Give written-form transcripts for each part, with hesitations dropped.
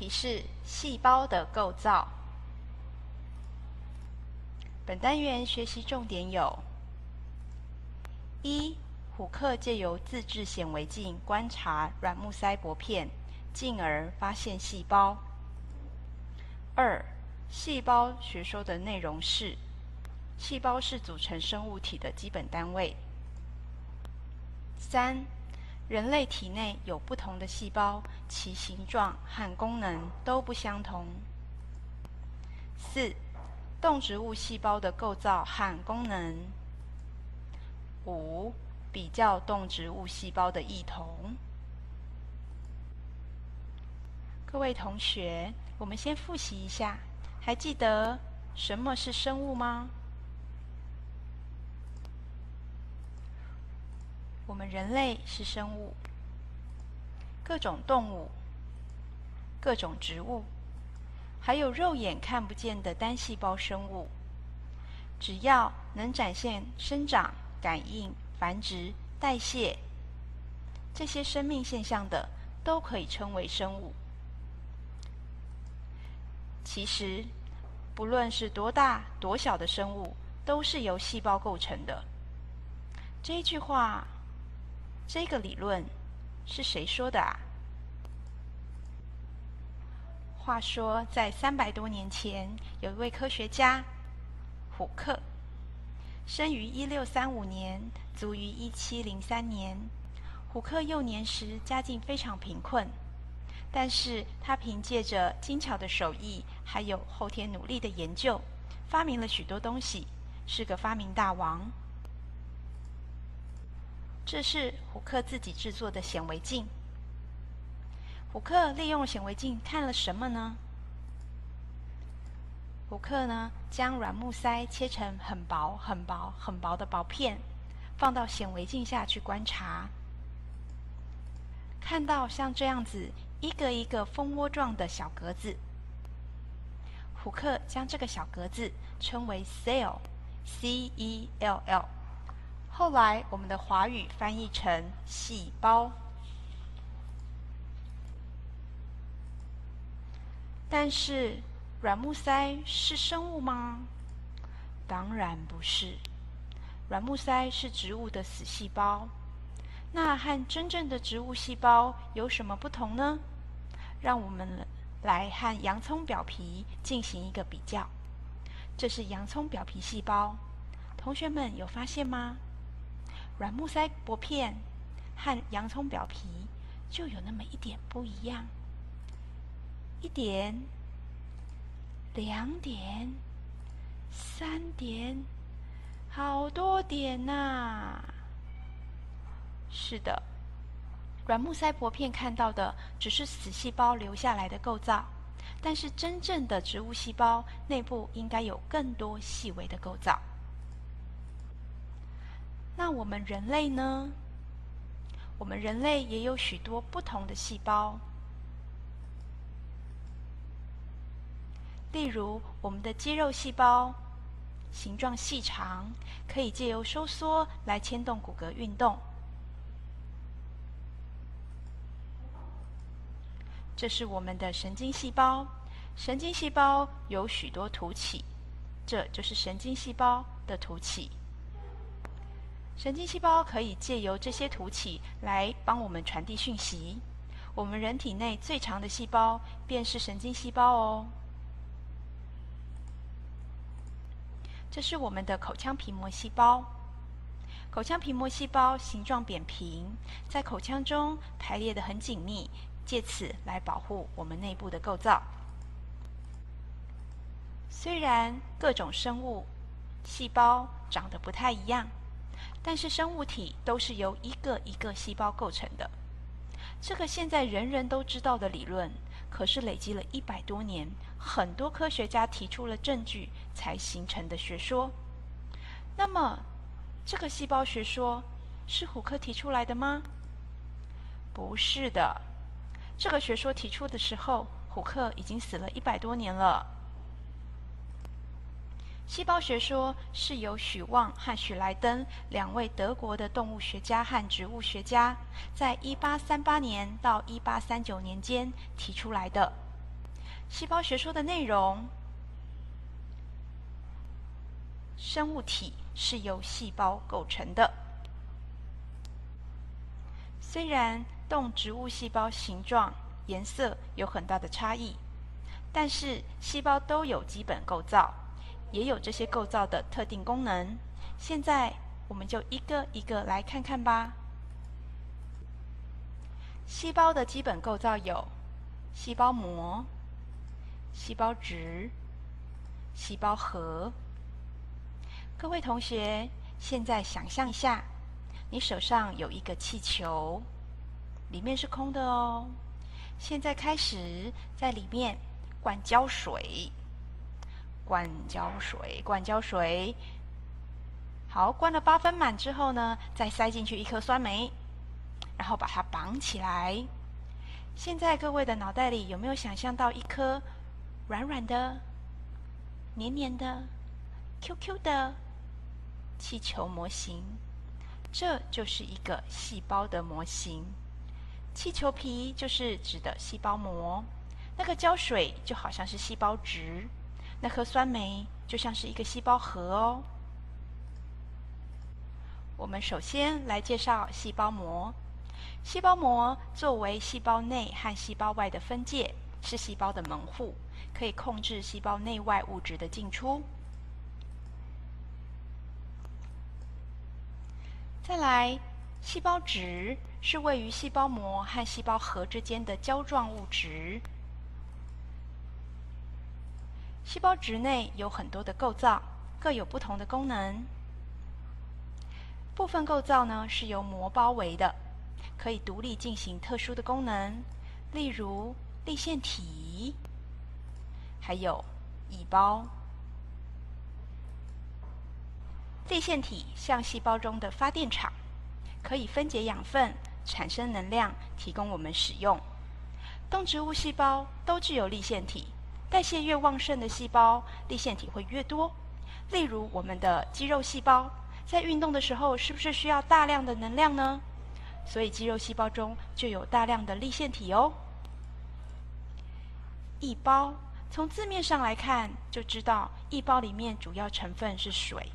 题是细胞的构造。本单元学习重点有：一、虎克借由自制显微镜观察软木塞薄片，进而发现细胞。二、细胞学说的内容是：细胞是组成生物体的基本单位。三、人类体内有不同的细胞，其形状和功能都不相同。四、动植物细胞的构造和功能。五、比较动植物细胞的异同。各位同学，我们先复习一下，还记得什么是生物吗？我们人类是生物，各种动物、各种植物，还有肉眼看不见的单细胞生物，只要能展现生长、感应、繁殖、代谢这些生命现象的，都可以称为生物。其实，不论是多大多小的生物，都是由细胞构成的。这一句话，这个理论是谁说的啊？话说，在300多年前，有一位科学家虎克，生于1635年，卒于1703年。虎克幼年时家境非常贫困，但是他凭借着精巧的手艺，还有后天努力的研究，发明了许多东西，是个发明大王。这是虎克自己制作的显微镜。虎克利用显微镜看了什么呢？虎克呢，将软木塞切成很薄、很薄、很薄的薄片，放到显微镜下去观察，看到像这样子一个一个蜂窝状的小格子。虎克将这个小格子称为 cell，C-E-L-L。后来我们的华语翻译成细胞。但是软木塞是生物吗？当然不是。软木塞是植物的死细胞。那和真正的植物细胞有什么不同呢？让我们来和洋葱表皮进行一个比较。这是洋葱表皮细胞，同学们有发现吗？软木塞薄片和洋葱表皮就有那么一点不一样。1点、2点、3点，好多点呐！是的，软木塞薄片看到的只是死细胞留下来的构造，但是真正的植物细胞内部应该有更多细微的构造。那我们人类呢？我们人类也有许多不同的细胞。例如，我们的肌肉细胞形状细长，可以借由收缩来牵动骨骼运动。这是我们的神经细胞，神经细胞有许多突起，这就是神经细胞的突起。神经细胞可以借由这些突起来帮我们传递讯息。我们人体内最长的细胞便是神经细胞哦。这是我们的口腔皮膜细胞。口腔皮膜细胞形状扁平，在口腔中排列得很紧密，借此来保护我们内部的构造。虽然各种生物细胞长得不太一样，但是生物体都是由一个一个细胞构成的。这个现在人人都知道的理论，可是累积了100多年，很多科学家提出了证据才形成的学说。那么，这个细胞学说是虎克提出来的吗？不是的。这个学说提出的时候，虎克已经死了100多年了。细胞学说是由许旺和许莱登2位德国的动物学家和植物学家，在1838年到1839年间提出来的。 细胞学说的内容，生物体是由细胞构成的。虽然动植物细胞形状、颜色有很大的差异，但是细胞都有基本构造，也有这些构造的特定功能。现在我们就一个一个来看看吧。细胞的基本构造有细胞膜、细胞质、细胞核。各位同学，现在想象一下，你手上有一个气球，里面是空的哦。现在开始在里面灌胶水，灌胶水，灌胶水。好，灌了8分满之后呢，再塞进去一颗酸梅，然后把它绑起来。现在各位的脑袋里有没有想象到一颗软软的、黏黏的、QQ 的气球模型？这就是一个细胞的模型。气球皮就是指的细胞膜，那个胶水就好像是细胞质，那颗酸梅就像是一个细胞核哦。我们首先来介绍细胞膜。细胞膜作为细胞内和细胞外的分界，是细胞的门户，可以控制细胞内外物质的进出。再来，细胞质是位于细胞膜和细胞核之间的胶状物质。细胞质内有很多的构造，各有不同的功能。部分构造呢是由膜包围的，可以独立进行特殊的功能，例如粒线体，还有异胞。粒线体像细胞中的发电厂，可以分解养分，产生能量，提供我们使用。动植物细胞都具有粒线体，代谢越旺盛的细胞，粒线体会越多。例如我们的肌肉细胞，在运动的时候是不是需要大量的能量呢？所以肌肉细胞中就有大量的粒线体哦。异胞，从字面上来看就知道，异胞里面主要成分是水。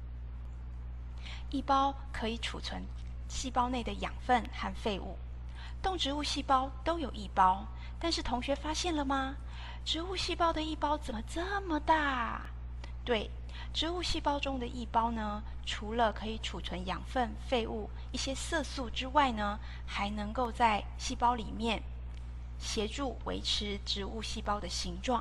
异胞可以储存细胞内的养分和废物。动植物细胞都有异胞，但是同学发现了吗？植物细胞的异胞怎么这么大？对，植物细胞中的异胞呢，除了可以储存养分、废物、一些色素之外呢，还能够在细胞里面协助维持植物细胞的形状。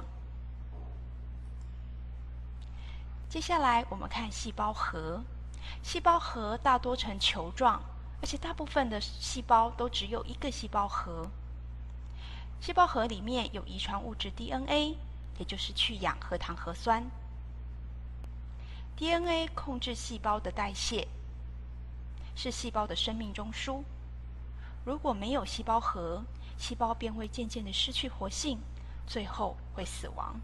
接下来我们看细胞核。细胞核大多呈球状，而且大部分的细胞都只有一个细胞核。细胞核里面有遗传物质 DNA， 也就是去氧核糖核酸。DNA 控制细胞的代谢，是细胞的生命中枢。如果没有细胞核，细胞便会渐渐的失去活性，最后会死亡。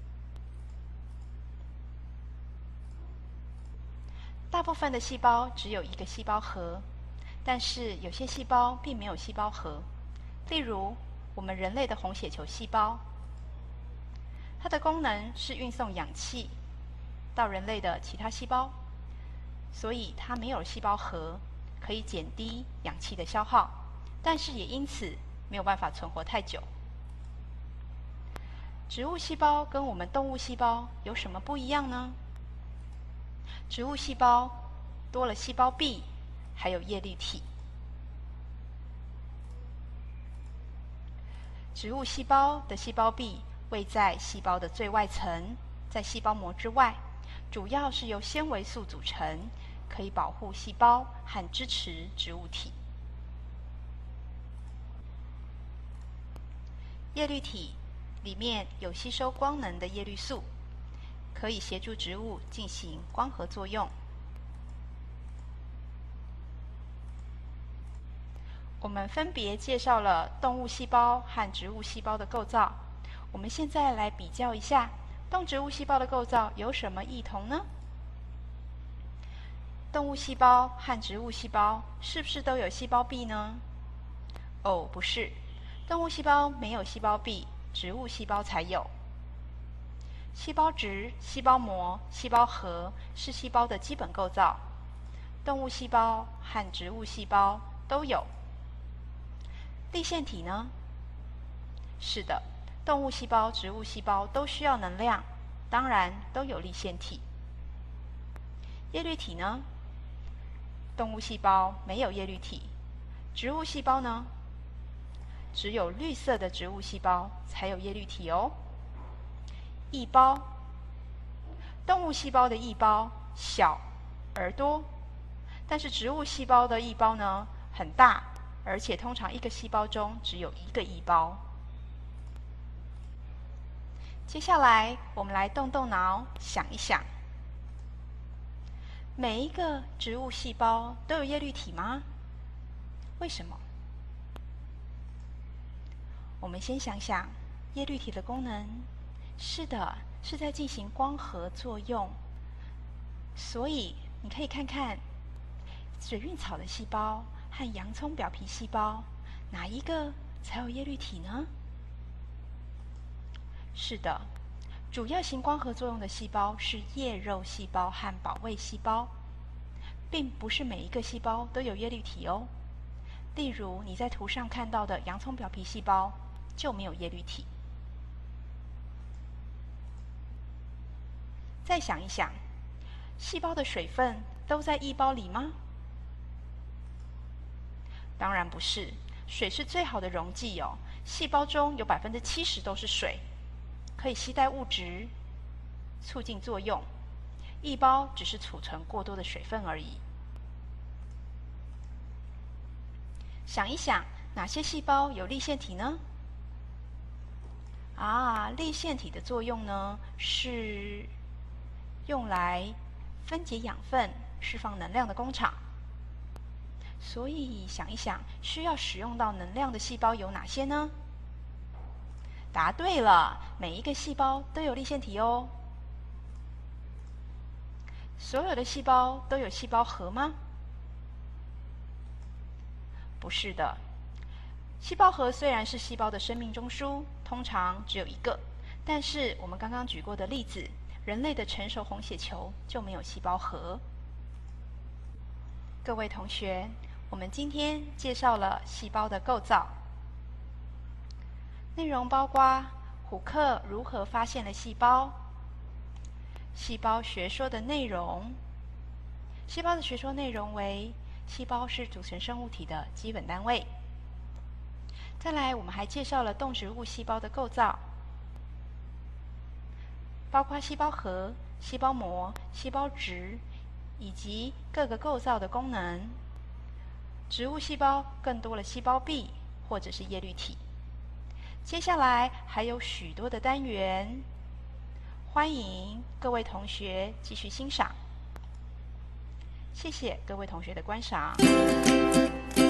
大部分的细胞只有一个细胞核，但是有些细胞并没有细胞核。例如，我们人类的红血球细胞，它的功能是运送氧气到人类的其他细胞，所以它没有细胞核，可以减低氧气的消耗，但是也因此没有办法存活太久。植物细胞跟我们动物细胞有什么不一样呢？植物细胞多了细胞壁，还有叶绿体。植物细胞的细胞壁位在细胞的最外层，在细胞膜之外，主要是由纤维素组成，可以保护细胞和支持植物体。叶绿体里面有吸收光能的叶绿素，可以协助植物进行光合作用。我们分别介绍了动物细胞和植物细胞的构造。我们现在来比较一下，动植物细胞的构造有什么异同呢？动物细胞和植物细胞是不是都有细胞壁呢？哦，不是，动物细胞没有细胞壁， 植物细胞才有。细胞质、细胞膜、细胞核是细胞的基本构造，动物细胞和植物细胞都有。粒线体呢？是的，动物细胞、植物细胞都需要能量，当然都有粒线体。叶绿体呢？动物细胞没有叶绿体，植物细胞呢？只有绿色的植物细胞才有叶绿体哦。翼包，动物细胞的翼包小而多，但是植物细胞的翼包呢很大，而且通常一个细胞中只有一个翼包。接下来我们来动动脑，想一想，每一个植物细胞都有叶绿体吗？为什么？我们先想想叶绿体的功能。是的，是在进行光合作用。所以你可以看看水蘊草的细胞和洋葱表皮细胞，哪一个才有叶绿体呢？是的，主要行光合作用的细胞是叶肉细胞和保卫细胞，并不是每一个细胞都有叶绿体哦。例如你在图上看到的洋葱表皮细胞就没有叶绿体。再想一想，细胞的水分都在翼包里吗？当然不是，水是最好的溶剂哦。细胞中有70%都是水，可以携带物质，促进作用。翼包只是储存过多的水分而已。想一想，哪些细胞有粒线体呢？粒线体的作用呢，是用来分解养分、释放能量的工厂。所以想一想，需要使用到能量的细胞有哪些呢？答对了，每一个细胞都有粒线体哦。所有的细胞都有细胞核吗？不是的。细胞核虽然是细胞的生命中枢，通常只有一个，但是我们刚刚举过的例子，人类的成熟红血球就没有细胞核。各位同学，我们今天介绍了细胞的构造，内容包括虎克如何发现了细胞，细胞学说的内容。细胞的学说内容为：细胞是组成生物体的基本单位。再来，我们还介绍了动植物细胞的构造，包括细胞核、细胞膜、细胞质以及各个构造的功能。植物细胞更多了细胞壁或者是叶绿体。接下来还有许多的单元，欢迎各位同学继续欣赏。谢谢各位同学的观赏。